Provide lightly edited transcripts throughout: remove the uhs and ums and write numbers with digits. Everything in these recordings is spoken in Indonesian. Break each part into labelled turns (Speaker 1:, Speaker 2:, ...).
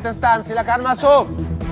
Speaker 1: kontestan, silakan masuk.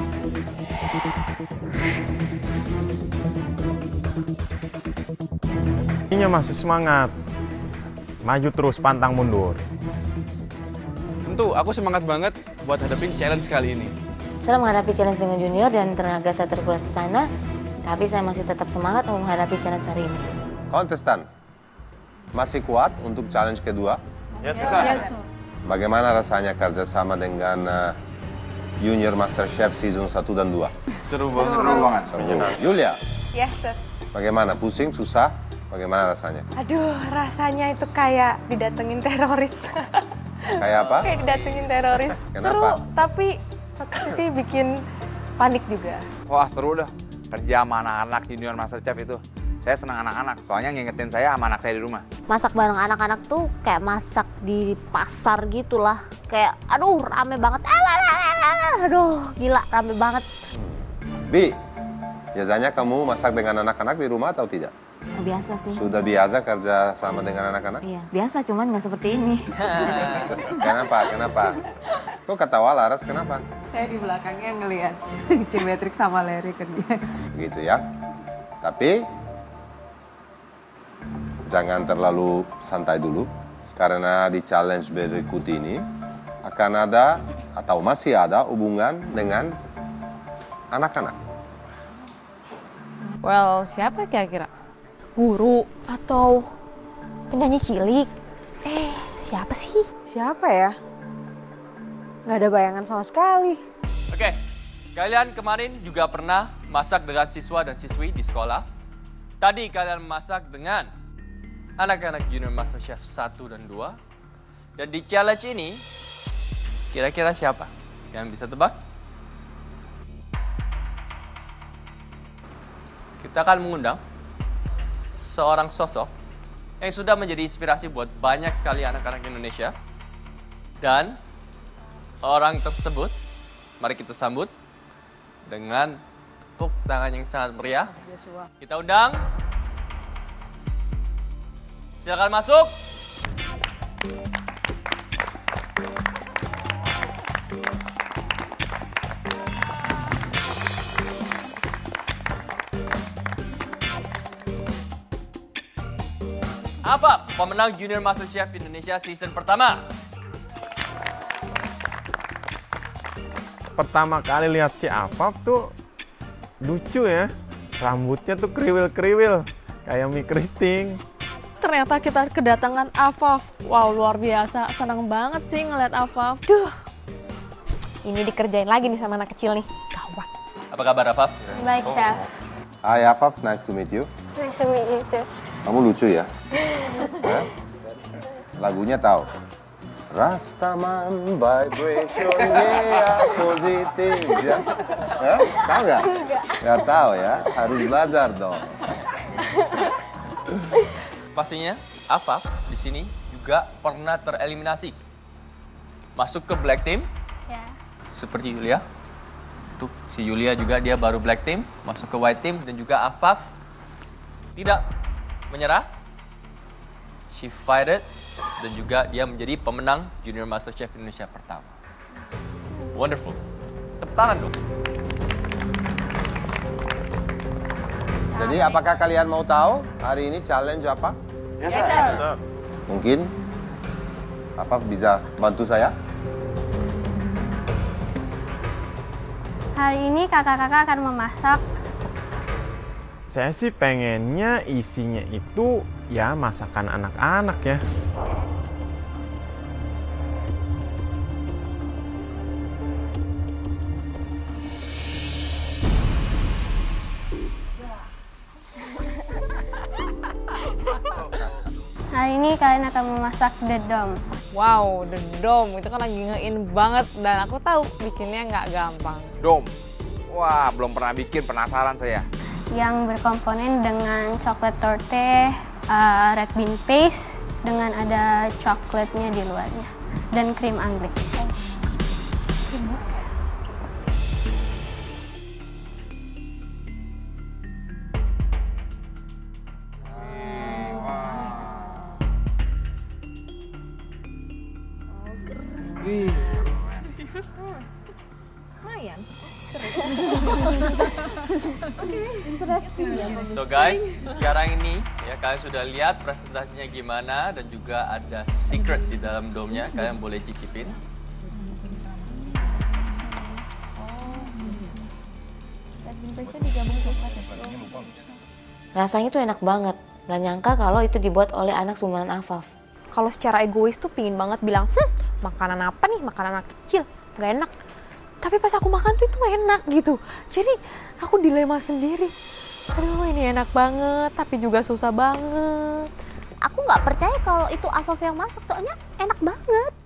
Speaker 2: Ini masih semangat. Maju terus, pantang mundur.
Speaker 3: Tentu, aku semangat banget buat hadapin challenge kali ini.
Speaker 4: Setelah menghadapi challenge dengan junior dan tenaga saya terkuras di sana, tapi saya masih tetap semangat untuk menghadapi challenge hari ini.
Speaker 1: Kontestan, masih kuat untuk challenge kedua?
Speaker 2: Yes,
Speaker 1: Bagaimana rasanya kerjasama dengan Junior Master Chef Season 1 dan 2?
Speaker 3: Seru banget.
Speaker 1: Seru. Yulia,
Speaker 5: Yes, Chef.
Speaker 1: bagaimana? Pusing, susah? Bagaimana rasanya?
Speaker 5: Aduh, rasanya itu kayak didatengin teroris.
Speaker 1: Kayak apa?
Speaker 5: Kayak didatengin teroris.
Speaker 1: Kenapa?
Speaker 5: Seru, tapi satu sisi bikin panik juga.
Speaker 6: Wah seru dah, kerja sama anak-anak Junior Master Chef itu. Saya senang anak-anak, soalnya ngingetin saya sama anak saya di rumah.
Speaker 7: Masak bareng anak-anak tuh kayak masak di pasar gitulah. Kayak aduh rame banget. Aduh gila rame banget.
Speaker 1: Bi, biasanya kamu masak dengan anak-anak di rumah atau tidak?
Speaker 4: Biasa sih.
Speaker 1: Sudah biasa kerja sama dengan anak-anak?
Speaker 4: Iya, biasa cuman nggak seperti ini.
Speaker 1: Kenapa? Kok ketawa Laras, kenapa?
Speaker 8: Saya di belakangnya ngelihat Cimetrik sama Larry kerja.
Speaker 1: Gitu ya. Tapi jangan terlalu santai dulu, karena di challenge berikut ini akan ada atau masih ada hubungan dengan anak-anak.
Speaker 8: Well, siapa kira-kira?
Speaker 7: Guru atau penyanyi cilik? Siapa sih?
Speaker 8: Siapa ya? Nggak ada bayangan sama sekali.
Speaker 9: Oke, kalian kemarin juga pernah masak dengan siswa dan siswi di sekolah. Tadi kalian masak dengan anak-anak Junior Master Chef 1 dan 2. Dan di challenge ini, kira-kira siapa? Kalian bisa tebak? Kita akan mengundang seorang sosok yang sudah menjadi inspirasi buat banyak sekali anak-anak Indonesia. Dan orang tersebut, mari kita sambut dengan tepuk tangan yang sangat meriah. Kita undang. Silakan masuk. Apa pemenang Junior Master Chef Indonesia season pertama?
Speaker 2: Pertama kali lihat si Afaf tuh lucu ya. Rambutnya tuh kriwil-kriwil, kayak mie keriting.
Speaker 10: Ternyata kita kedatangan Afaf. Wow, luar biasa. Senang banget sih ngeliat Afaf.
Speaker 5: Ini dikerjain lagi nih sama anak kecil nih.
Speaker 10: Gawat.
Speaker 9: Apa kabar Afaf?
Speaker 5: Baik, Chef.
Speaker 1: Hai Afaf, nice to meet you.
Speaker 5: Nice to meet you too.
Speaker 1: Kamu lucu ya? Ya? Lagunya tahu? Rastaman vibration yeah positif ya? Ya? Tahu nggak? Nggak tahu ya, harus belajar dong.
Speaker 9: Pastinya Afaf di sini juga pernah tereliminasi. Masuk ke black team.
Speaker 5: Ya.
Speaker 9: Seperti Yulia. Tuh, si Yulia juga dia baru black team, masuk ke white team, dan juga Afaf tidak menyerah. She fight it, dan juga dia menjadi pemenang Junior Master Chef Indonesia pertama. Wonderful. Tepuk tangan dong.
Speaker 1: Jadi apakah kalian mau tahu hari ini challenge apa?
Speaker 2: Yes, sir.
Speaker 1: Mungkin Afaf bisa bantu saya?
Speaker 5: Hari ini kakak-kakak akan memasak.
Speaker 2: Saya sih pengennya isinya itu ya masakan anak-anak ya.
Speaker 5: Hari ini kalian akan memasak dedom.
Speaker 10: Wow, the dome itu kan lagi nge-in banget dan aku tahu bikinnya nggak gampang.
Speaker 6: Dom, wah belum pernah bikin, penasaran saya.
Speaker 5: Yang berkomponen dengan coklat torte, red bean paste, dengan ada coklatnya di luarnya, dan krim anggrek.
Speaker 8: lumayan.
Speaker 9: So guys, sekarang ini ya kalian sudah lihat presentasinya gimana dan juga ada secret di dalam dome-nya. Kalian boleh cicipin.
Speaker 4: Rasanya tuh enak banget. Gak nyangka kalau itu dibuat oleh anak seumuran Afaf.
Speaker 8: Kalau secara egois tuh pingin banget bilang, makanan apa nih, makanan anak kecil, gak enak. Tapi pas aku makan tuh itu enak gitu. Jadi aku dilema sendiri. Aduh ini enak banget, tapi juga susah banget.
Speaker 7: Aku nggak percaya kalau itu Afaf yang masak, soalnya enak banget.